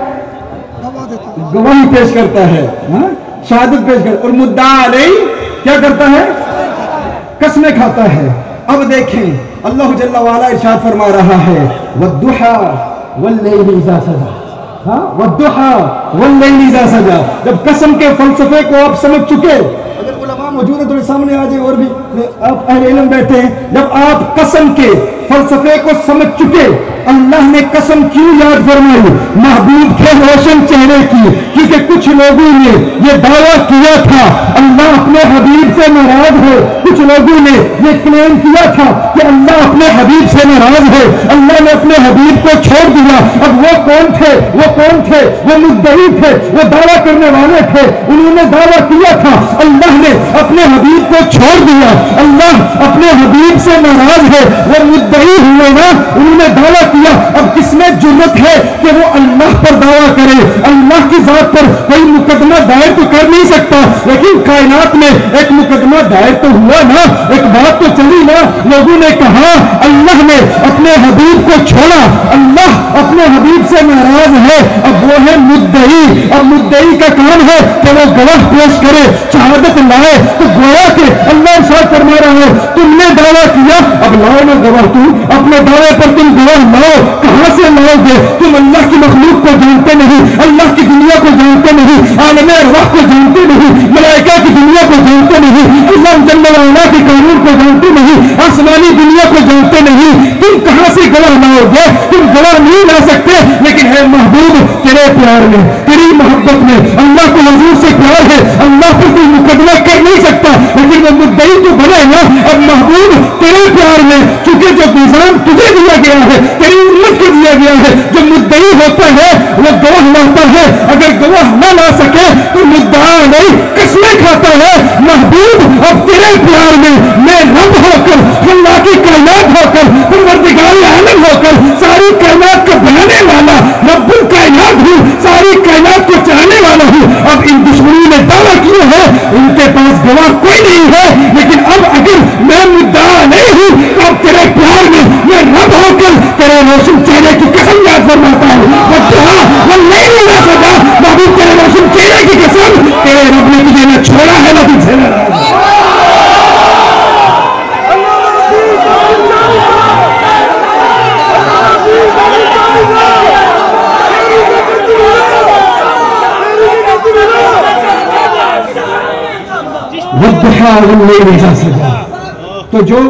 گواہی پیش کرتا ہے، شہادت پیش کرتا ہے، اور مدعا علیہ کیا کرتا ہے؟ قسمیں کھاتا ہے۔ اب دیکھیں اللہ جل وعلا ارشاد فرما رہا ہے وَالضُّحَىٰ وَاللَّيْلِ إِذَا سَجَىٰ، وَالضُّحَىٰ وَاللَّيْلِ إِذَا سَجَىٰ۔ جب قسم کے فلسفے کو آپ سمجھ چکے، اگر علماء موجود ہیں تھوڑے سامنے آ جائیں، اور بھی آپ اہل علم بیٹھے ہیں، جب آپ قسم کے فلسفے کو سمجھ چکے، اللہ نے قسم کیوں یاد فرمائی؟ محبوب کے روشن چہرے کی، کیونکہ کچھ لوگوں نے یہ دعویٰ کیا تھا اللہ اپنے حبیب سے ناراض ہے، کچھ لوگوں نے یہ کلیم کیا تھا کہ اللہ اپنے حبیب سے ناراض ہے، اللہ نے اپنے حبیب کو چھوڑ دیا۔ اب وہ کون تھے؟ وہ مدعی تھے، وہ دعویٰ کرنے والے تھے، انہوں نے دعویٰ کیا تھا اللہ نے اپنے حبیب کو چھوڑ دیا، اللہ اپنے حبیب سے ناراض ہے، وہ مدعی ہوئے نا، انہوں نے دعویٰ کیا۔ اب کس میں جرت ہے کہ وہ اللہ پر دعویٰ کرے؟ اللہ کی ذات پر کوئی مقدمہ دائر تو کر نہیں سکتا، لیکن کائنات میں ایک مقدمہ دائر تو ہوا نا، ایک بات تو چلی نا، لوگوں نے کہا اللہ نے اپنے حبیب کو چھوڑا، اللہ اپنے حبیب سے ناراض ہے۔ اب وہ ہے مدعی، اب مدعی کا کام ہے کہ وہ گواہ پیش کرے، شہادت لائے، تو گویا کہ اللہ ارشاد فرما رہا ہے تم نے دعویٰ کیا، اب لاؤ نا گواہ، تم اپنے دعوے پر تم گواہ لاؤ، کہاں سے لاؤ گے؟ تم اللہ کی مخلوق کو جانتے نہیں، اللہ کی دنیا کو جانتے نہیں، عالم ارواح کو جانتے نہیں، ملائکہ کی دنیا کو جانتے نہیں، اللہ جل وعلا کے قانون کو جانتے نہیں، آسمانی دنیا کو جانتے نہیں، تم کہاں سے گواہ لاؤ گے؟ تم گواہ نہیں لا سکتے۔ لیکن ہے محبوب تیرے پیار میں، تیری محبت میں، اللہ کو حضور سے پیار ہے، اللہ پر کوئی مقدمہ کر نہیں سکتا، لیکن وہ مدعی تو بنے نا۔ اب محبوب تیرے پیار میں، چونکہ جو نظام تجھے دیا گیا ہے، تیری امت کو دیا گیا ہے، جو مدعی ہوتا ہے وہ گواہ لاتا ہے، اگر گواہ نہ لا سکے تو مدعا نہیں، قسمیں کھاتا ہے۔ محبوب اب تیرے پیار میں رب ہو کر، اللہ کی کائنات ہو کر، پروردگار عالم ہو کر، ساری کائنات کو بنانے والا رب الکائنات ہوں، ساری کائنات کو چلانے والا ہوں۔ اب ان دشمنوں نے دعویٰ کیا ہے ان کے پاس گواہ کوئی نہیں ہے، لیکن اب اگر میں مدعا نہیں ہوں تو اب تیرے پیار میں رب ہو کر تیرے روشن چہرے کی قسم یاد فرماتا ہوں۔ وہ نہیں لا سکا محبوب، تیرے روشن چہرے کی قسم، تیرے رب نے تجھے نہ چھوڑا ہے نہ تجھے ناراض ہے۔ تو جو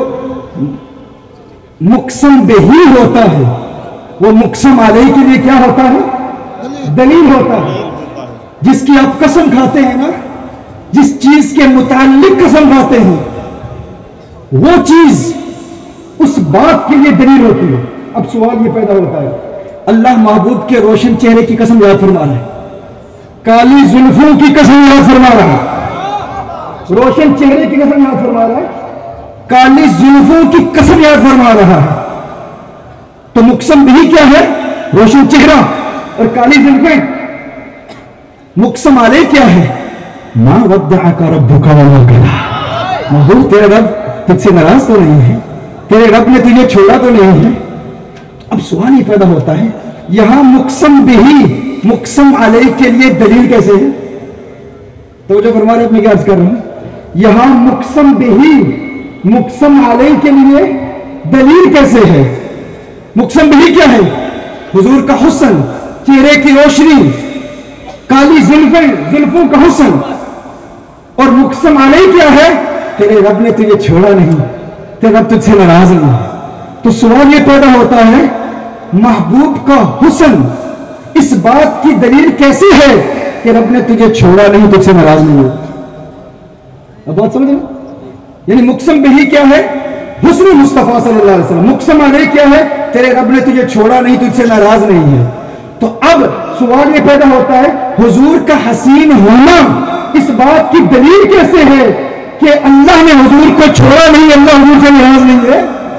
مقسم بہی ہوتا ہے وہ مقسم علیہ کے لیے کیا ہوتا ہے؟ دلیل ہوتا ہے۔ جس کی آپ قسم کھاتے ہیں نا، جس چیز کے متعلق قسم کھاتے ہیں، وہ چیز اس بات کے لیے دلیل ہوتی ہے۔ اب سوال یہ پیدا ہوتا ہے، اللہ محبوب کے روشن چہرے کی قسم یاد فرما رہا ہے، کالی زلفوں کی قسم یاد فرما رہا ہے، روشن چہرے کی قسم یاد فرما رہا ہے، کالی زلفوں کی قسم یاد فرما رہا ہے۔ تو مقسم بھی کیا ہے؟ روشن چہرہ اور کالی زلفیں۔ مقسم علیہ کیا ہے؟ ما ودعک ربک وما قلی، محبوب تیرے رب تجھ سے ناراض تو نہیں ہے، تیرے رب نے تجھے چھوڑا تو نہیں ہے۔ اب سوال یہ پیدا ہوتا ہے، یہاں مقسم بھی مقسم علیہ کے لیے دلیل کیسے ہے؟ تو جو فرما رہے میں کیا عرض کر رہا ہوں، یہاں مقسم بھی مقسم علیہ کے لیے دلیل کیسے ہے؟ مقسم بھی کیا ہے؟ حضور کا حسن، چہرے کی روشنی، کالی زلفوں کا حسن، اور مقسم علیہ کیا ہے؟ تیرے رب نے تجھے چھوڑا نہیں، تیرے رب تجھ سے ناراض نہیں۔ تو سوال یہ پیدا ہوتا ہے، محبوب کا حسن اس بات کی دلیل کیسی ہے کہ رب نے تجھے چھوڑا نہیں، تجھ سے ناراض نہیں ہے؟ اب بات سمجھیں، یعنی مقسم بھی کیا ہے؟ حسن مصطفیٰ صلی اللہ علیہ وسلم۔ مقسم علیہ کیا ہے؟ تیرے رب نے تجھے چھوڑا نہیں، تجھ سے ناراض نہیں ہے۔ تو اب سوال یہ پیدا ہوتا ہے، حضور کا حسین ہونا اس بات کی دلیل کیسے ہے کہ اللہ نے حضور کو چھوڑا نہیں، اللہ حضور سے ناراض نہیں ہے؟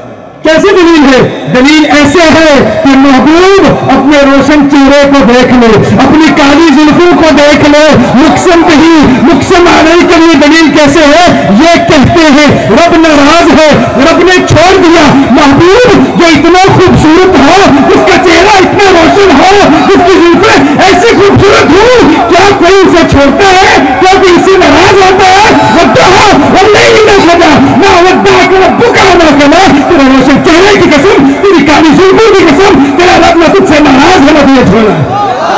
کیسی دلیل ہے؟ دلیل ایسے ہے کہ محبوب اپنے روشن چہرے کو دیکھ لے، اپنی کالی زلفوں کو دیکھ لے، مقسم کہیں مقسم علیہ کے لیے دلیل کیسے ہے؟ یہ کہتے ہیں رب ناراض ہے، رب نے چھوڑ دیا محبوب جو اتنا خوبصورت ہو، اس کا چہرہ اتنا روشن ہو، اس کی زلفیں ایسی خوبصورت ہوں، کیا کوئی اسے چھوڑتا ہے؟ کیا کوئی اسے ناراض ہوتا ہے؟ ودعا واللیل اذا سجا ما ودعک ربک وما قلی، تیرا روشن چہرے کی قسم، تیری کالی زلفوں کی قسم، تیرا رب نہ تجھ سے ناراض ہے نہ تجھے چھوڑا ہے۔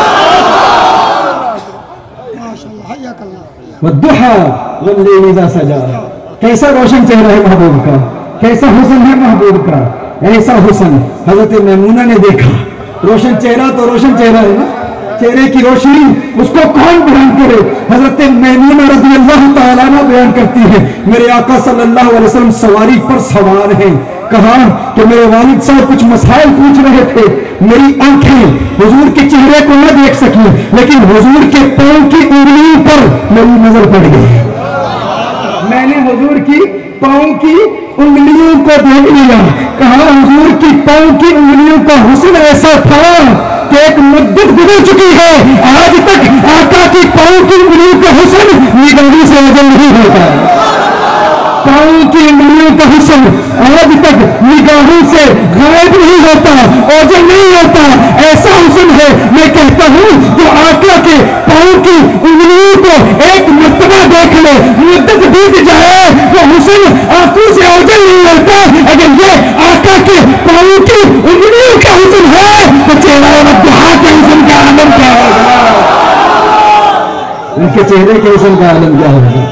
والضحى واللیل اذا سجا، کیسا روشن چہرہ ہے محبوب کا، کیسا حسن ہے محبوب کا، ایسا حسن حضرت میمونہ نے دیکھا۔ روشن چہرہ تو روشن چہرہ ہے نا، چہرے کی روشنی اس کو کون بیان کرے؟ حضرت میمونہ رضی اللہ تعالیٰ عنہ بیان کرتی ہے، میرے آقا صلی اللہ علیہ وسلم سواری پر سوار ہیں، کہا کہ میرے والد صاحب کچھ مسائل پوچھ رہے تھے، میری آنکھیں حضور کے چہرے کو نہ دیکھ سکی، لیکن حضور کے پاؤں کی انگلیوں پر میری نظر پڑ گئی، میں نے حضور کی پاؤں کی انگلیوں کو دیکھ لیا، کہا حضور کی پاؤں کی انگلیوں کا حسن ایسا تھا کہ ایک مدت گزر چکی ہے، آج تک آقا کی پاؤں کی انگلیوں کا حسن نگاہوں سے اوجھل نہیں ہوتا، پاؤں کی انگلیوں کا حسن آج تک نگاہوں سے غائب نہیں ہوتا، اوجھل نہیں ہوتا، ایسا حسن ہے۔ میں کہتا ہوں جو آقا کے پاؤں کی انگلیوں کو ایک مرتبہ دیکھ لے، مدت بیت جائے، وہ حسن آنکھوں سے اوجھل نہیں ہوتا۔ اگر یہ آقا کے پاؤں کی انگلیوں کا حسن ہے تو چہرہ ودعا کے حسن کا عالم کیا ہوگا، ان کے چہرے کے حسن کا عالم کیا ہوگا۔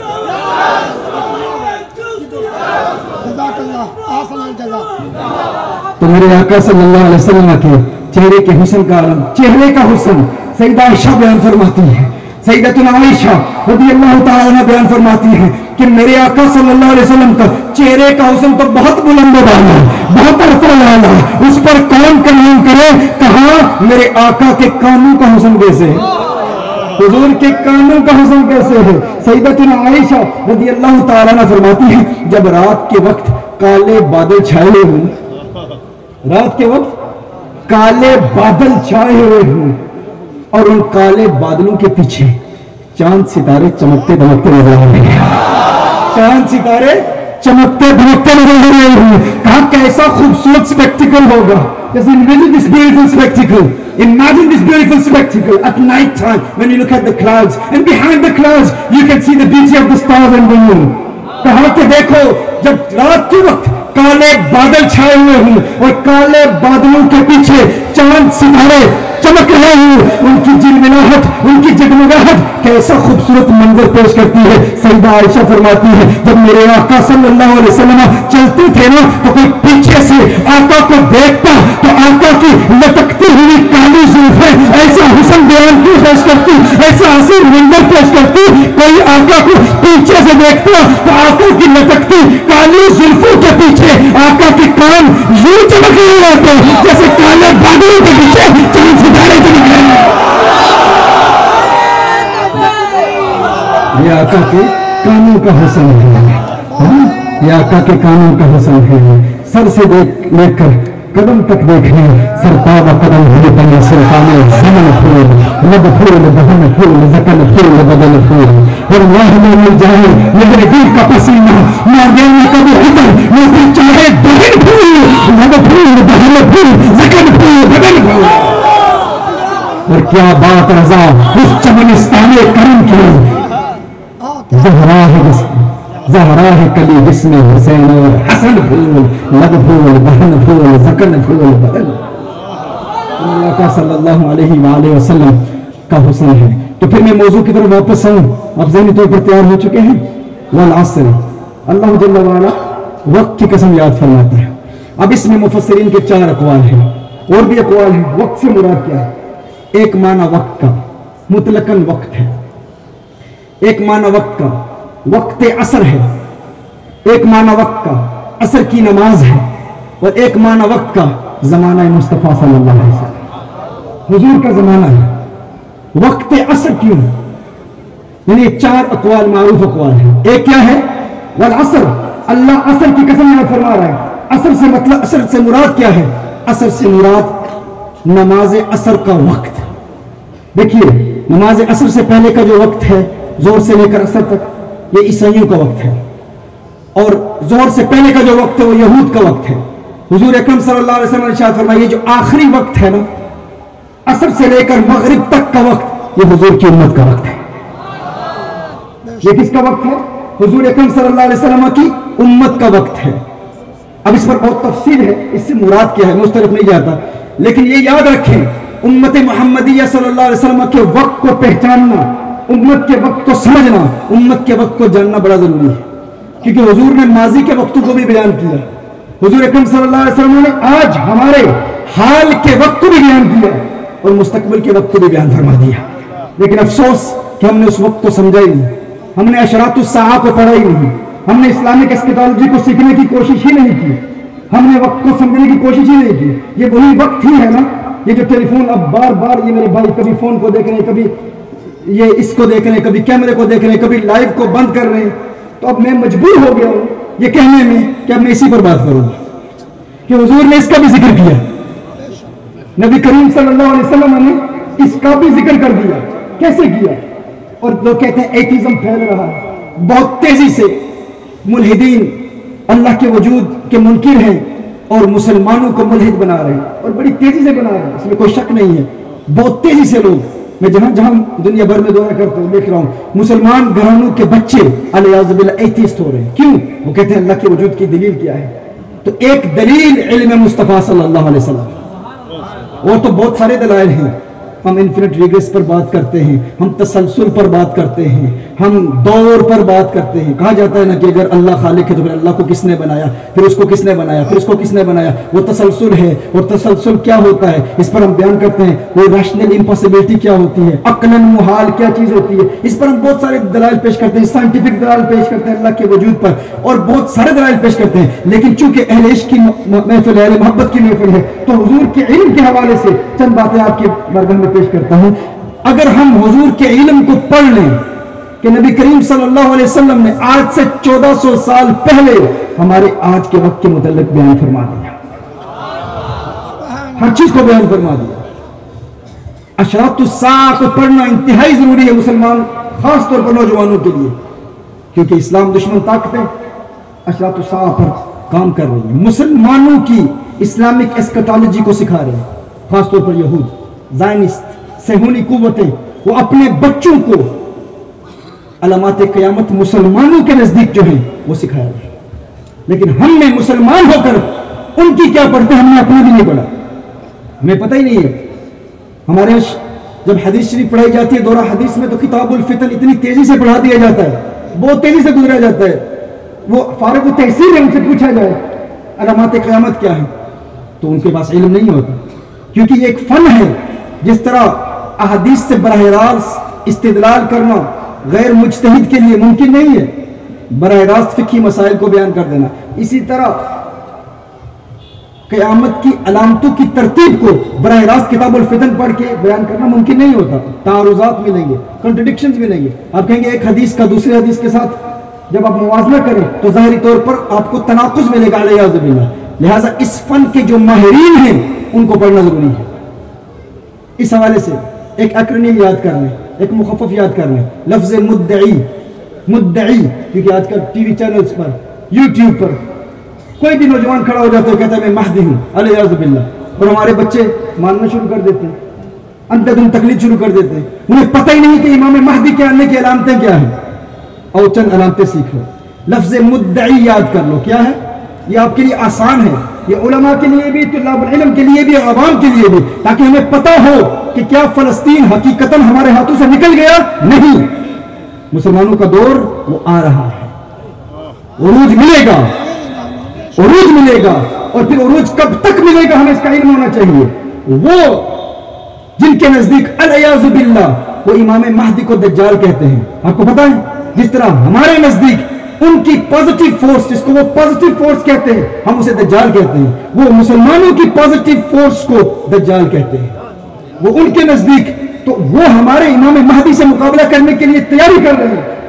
تو میرے آقا صلی اللہ علیہ وسلم کے چہرے کے حسن کا عالم، چہرے کا حسن سیدہ عائشہ بیان فرماتی ہے، سیدتنا عائشہ رضی اللہ تعالیٰ عنہ بیان فرماتی ہے کہ میرے آقا صلی اللہ علیہ وسلم کا چہرے کا حسن تو بہت بلند و بالا، بہت عرفہ والا، اس پر کون کلام کرے؟ کہا میرے آقا کے کانوں کا حسن کیسے ہے، حضور کے کانوں کا حسن کیسے ہے۔ سیدتنا عائشہ رضی اللہ تعالیٰ عنہ فرماتی ہے جب رات کے وقت کالے بادل چھائے ہوئے ہوں، رات کے وقت کالے بادل چھائے ہوئے ہوں اور ان کالے بادلوں کے پیچھے چاند ستارے چمکتے دمکتے نظر آ رہے ہیں، چاند ستارے چمکتے دمکتے نظر آ رہے ہیں، کہا کیسا خوبصورت سپیکٹیکل ہوگا۔ Just imagine this beautiful spectacle. Imagine this beautiful spectacle at night time when you look at the clouds and behind the clouds you can see the beauty of the stars and the moon. کہا کہ دیکھو جب رات کے وقت کالے بادل چھائے ہوئے ہوں اور کالے بادلوں کے پیچھے چاند ستارے چمک رہے ہوں، ان کی جلملاہٹ، ان کی جگمگاہٹ کیسا خوبصورت منظر پیش کرتی ہے۔ سیدہ عائشہ فرماتی ہے جب میرے آقا صلی اللہ علیہ وسلم چلتے تھے نا تو کوئی پیچھے سے آقا کو دیکھتا تو آقا کی لٹکتی ہوئی کالی زلفیں ایسا حسن بیان کی پیش کرتی، ایسا حسین منظر پیش کرتی، کوئی آقا کو پیچھے سے دیکھتا تو آقا کی لٹکتی کالی زلفوں کے پیچھے آقا کے کان یوں چمک رہے ہوتے جیسے کالے بادلوں کے پیچھے چاند ستارے چمک رہے ہیں۔ یہ آقا کے کانوں کا حسن ہے، یہ آقا کے کانوں کا حسن ہے، سر سے دیکھ لے کر قدم تک دیکھیں، سر پا و قدم ہوئے بنے سلطان زمن پھول، لب پھول دہن پھول زکن پھول بدن پھول، اور اللہ میں مل جائے میرے دل کا پسینہ، نہ دینے کبھی عطر نہ پھر چاہے دہن پھول، لب پھول دہن پھول زکن پھول بدن پھول۔ اور کیا بات رضا اس چمنستان کرم کی، زہرا ہے کلی جسم حسین اور حسن پھول، لب پھول دہن پھول زکن پھول بدن۔ اللہ کا صلی اللہ علیہ وآلہ وسلم کا حسن ہے۔ تو پھر میں موضوع کی طرف واپس آؤں، آپ ذہنی طور پر تیار ہو چکے ہیں؟ والعصر، اللہ جل وعلا وقت کی قسم یاد فرماتا ہے۔ اب اس میں مفسرین کے 4 اقوال ہیں، اور بھی اقوال ہیں۔ وقت سے مراد کیا ہے؟ ایک معنی وقت کا مطلقاً وقت ہے، ایک معنی وقت کا وقت عصر ہے، ایک معنی وقت کا عصر کی نماز ہے، اور ایک معنی وقت کا زمانہ مصطفیٰ صلی اللہ علیہ وسلم، حضور کا زمانہ ہے۔ وقت عصر کیوں؟ یعنی 4 اقوال معروف اقوال ہیں۔ ایک کیا ہے؟ والعصر، اللہ عصر کی قسم یاد فرما رہا ہے اثر سے مطلب، اثر سے مراد کیا ہے؟ اثر سے مراد نماز اثر کا وقت. دیکھیے نماز اثر سے پہلے کا جو وقت ہے زور سے لے کر اثر تک یہ عیسائیوں کا وقت ہے، اور زور سے پہلے کا جو وقت ہے وہ یہود کا وقت ہے. حضور اکرم صلی اللہ علیہ وسلم نے ارشاد فرمایا یہ جو آخری وقت ہے نا اثر سے لے کر مغرب تک کا وقت، یہ حضور کی امت کا وقت ہے. یہ کس کا وقت ہے؟ حضور اکرم صلی اللہ علیہ وسلم کی امت کا وقت ہے. اب اس پر بہت تفصیل ہے، اس سے مراد کیا ہے میں اس طرف نہیں جاتا، لیکن یہ یاد رکھیں امت محمدیہ صلی اللہ علیہ وسلم کے وقت کو پہچاننا، امت کے وقت کو سمجھنا، امت کے وقت کو جاننا بڑا ضروری ہے. کیونکہ حضور نے ماضی کے وقتوں کو بھی بیان کیا، حضور اکرم صلی اللہ علیہ وسلم نے آج ہمارے حال کے وقت کو بھی بیان کیا اور مستقبل کے وقت کو بھی بیان فرما دیا. لیکن افسوس کہ ہم نے اس وقت کو سمجھا ہی نہیں، ہم نے اشراط الساعہ کو پڑھا ہی نہیں، ہم نے اسلامک اسکیٹالوجی کو سیکھنے کی کوشش ہی نہیں کی، ہم نے وقت کو سمجھنے کی کوشش ہی نہیں کی. یہ وہی وقت ہی ہے نا، یہ جو ٹیلی فون اب بار بار یہ میرے بھائی کبھی فون کو دیکھ رہے ہیں، کبھی یہ اس کو دیکھ رہے ہیں، کبھی کیمرے کو دیکھ رہے ہیں، کبھی لائیو کو بند کر رہے ہیں. تو اب میں مجبور ہو گیا ہوں یہ کہنے میں کہ اب میں اسی پر بات کروں کہ حضور نے اس کا بھی ذکر کیا، نبی کریم صلی اللہ علیہ وسلم نے اس کا بھی ذکر کر دیا. کیسے کیا؟ اور لوگ کہتے ہیں ایتھیزم پھیل رہا ہے بہت تیزی سے، ملحدین اللہ کے وجود کے منکر ہیں اور مسلمانوں کو ملحد بنا رہے ہیں، اور بڑی تیزی سے بنا رہے ہیں، اس میں کوئی شک نہیں ہے. بہت تیزی سے لوگ، میں جہاں جہاں دنیا بھر میں دورہ کرتا ہوں دیکھ رہا ہوں مسلمان گھرانوں کے بچے علیہ باللہ ایتھیسٹ ہو رہے ہیں. کیوں؟ وہ کہتے ہیں اللہ کے وجود کی دلیل کیا ہے؟ تو ایک دلیل علم مصطفیٰ صلی اللہ علیہ وسلم، اور تو بہت سارے دلائل ہیں. ہم انفینٹ ریگریس پر بات کرتے ہیں، ہم تسلسل پر بات کرتے ہیں، ہم دور پر بات کرتے ہیں. کہا جاتا ہے نا کہ اگر اللہ خالق ہے تو پھر اللہ کو کس نے بنایا، پھر اس کو کس نے بنایا، پھر اس کو کس نے بنایا. وہ تسلسل ہے، اور تسلسل کیا ہوتا ہے اس پر ہم بیان کرتے ہیں. وہ ریشنل امپاسبلٹی کیا ہوتی ہے، عقلاً محال کیا چیز ہوتی ہے، اس پر ہم بہت سارے دلائل پیش کرتے ہیں، سائنٹیفک دلائل پیش کرتے ہیں اللہ کے وجود پر، اور بہت سارے دلائل پیش کرتے ہیں. لیکن چونکہ اہل عشق کی محفل ہے، اہل محبت کی محفل ہے، تو حضور کے علم کے حوالے سے چند باتیں آپ کی بارگاہ میں پیش کرتا ہوں. اگر ہم حضور کے علم کو پڑھ لیں کہ نبی کریم صلی اللہ علیہ وسلم نے آج سے 1400 سال پہلے ہمارے آج کے وقت کے متعلق بیان فرما دیا، ہر چیز کو بیان فرما دیا. اشراط الساعہ کو پڑھنا انتہائی ضروری ہے مسلمان، خاص طور پر نوجوانوں کے لیے، کیونکہ اسلام دشمن طاقتیں اشراط الساعہ پر کام کر رہی ہیں، مسلمانوں کی اسلامک اسکیٹالوجی کو سکھا رہے ہیں. خاص طور پر یہود، زائنسٹ، صہیونی قوتیں، وہ اپنے بچوں کو علامات قیامت مسلمانوں کے نزدیک جو ہیں وہ سکھایا ہے. لیکن ہم نے مسلمان ہو کر ان کی کیا پڑھتے ہیں؟ ہم نے اپنی بھی نہیں پڑھا، ہمیں پتہ ہی نہیں ہے. ہمارے جب حدیث شریف پڑھائی جاتی ہے دورہ حدیث میں، تو کتاب الفتن اتنی تیزی سے پڑھا دیا جاتا ہے، بہت تیزی سے گزرا جاتا ہے. وہ فارغ التحصیل ہے، ان سے پوچھا جائے علامات قیامت کیا ہے تو ان کے پاس علم نہیں ہوتا، کیونکہ یہ ایک فن ہے. جس طرح احادیث سے براہ راست استدلال کرنا غیر مجتہد کے لیے ممکن نہیں ہے، براہ راست فقہی مسائل کو بیان کر دینا، اسی طرح قیامت کی علامتوں کی ترتیب کو براہ راست کتاب الفتن پڑھ کے بیان کرنا ممکن نہیں ہوتا. تعارضات ملیں گے، کنٹرڈکشنز ملیں گے. آپ کہیں گے ایک حدیث کا دوسرے حدیث کے ساتھ جب آپ موازنہ کریں تو ظاہری طور پر آپ کو تناقض ملے گا علیہ باللہ. لہٰذا اس فن کے جو ماہرین ہیں ان کو پڑھنا ضروری ہے. اس حوالے سے ایک ایکرونیم یاد کر لیں، ایک مخفف یاد کر لیں، لفظ مدعی. مدعی کیونکہ آج کل ٹی وی چینلز پر، یوٹیوب پر کوئی بھی نوجوان کھڑا ہو جاتا ہے کہتا ہے میں مہدی ہوں علیہ باللہ، اور ہمارے بچے ماننا شروع کر دیتے ہیں، اندھدھن تقلید شروع کر دیتے ہیں. انہیں پتہ ہی نہیں کہ امام مہدی کے آنے کی علامتیں کیا ہیں. اور چند علامتیں سیکھ لو. لفظ مدعی یاد کر لو کیا ہے. یہ آپ کے لیے آسان ہے، یہ علماء کے لیے بھی، طلاب العلم کے لیے بھی، عوام کے لیے بھی، تاکہ ہمیں پتہ ہو کہ کیا فلسطین حقیقتاً ہمارے ہاتھوں سے نکل گیا؟ نہیں، مسلمانوں کا دور وہ آ رہا ہے، عروج ملے گا، عروج ملے گا. اور پھر عروج کب تک ملے گا ہمیں اس کا علم ہونا چاہیے. وہ جن کے نزدیک العیاذ باللہ وہ امام مہدی کو دجال کہتے ہیں، آپ کو پتہ ہے جس طرح ہمارے نزدیک ان کی پازیٹیو فورس، جس کو وہ پازیٹیو فورس کہتے ہیں ہم اسے دجال کہتے ہیں، وہ مسلمانوں کی پازیٹیو فورس کو دجال کہتے ہیں. وہ ان کے نزدیک تو وہ ہمارے امام مہدی سے مقابلہ کرنے کے لیے تیاری کر رہے ہیں.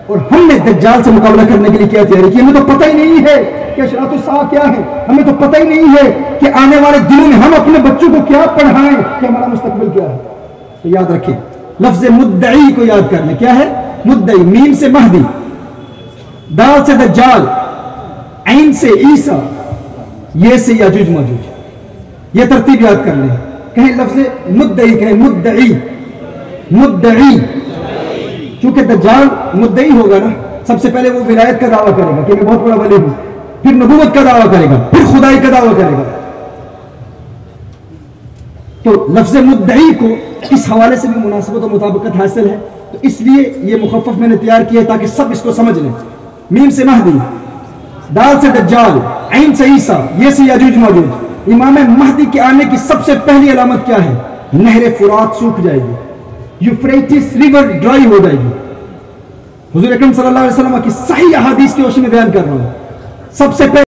اور ہم نے دجال سے مقابلہ کرنے کے لیے کیا تیاری کی؟ ہمیں تو پتہ ہی نہیں ہے کہ اشراط الساعہ کیا ہے، ہمیں تو پتہ ہی نہیں ہے کہ آنے والے دنوں میں ہم اپنے بچوں کو کیا پڑھائیں، کہ ہمارا مستقبل کیا ہے۔ تو یاد رکھیں، لفظ مدعی کو یاد کر لیں، کیا ہے؟ مدعی، میم سے مہدی، دال سے دجال، عین سے عیسیٰ، یہ سے یاجوج ماجوج، یہ ترتیب یاد کر لیں۔ کہیں لفظ مدعی، کہیں مدعی، مدعی، چونکہ دجال مدعی ہوگا نا، سب سے پہلے وہ ولایت کا دعویٰ کرے گا کہ میں بہت بڑا ولی ہوں، پھر نبوت کا دعویٰ کرے گا، پھر خدائی کا دعویٰ کرے گا۔ تو لفظ مدعی کو اس حوالے سے بھی مناسبت و مطابقت حاصل ہے، تو اس لیے یہ مخفف میں نے تیار کیا ہے تاکہ سب اس کو سمجھ لیں۔ میم سے مہدی، دال سے دجال، عین سے عیسیٰ، یہ سے یاجوج ماجوج۔ امام مہدی کے آنے کی سب سے پہلی علامت کیا ہے؟ نہر فرات سوکھ جائے گی، یوفریٹس ریور ڈرائی ہو جائے گی۔ حضور اکرم صلی اللہ علیہ وسلم کی صحیح احادیث کی روشنی میں بیان کر رہا ہوں۔ سب سے پہلے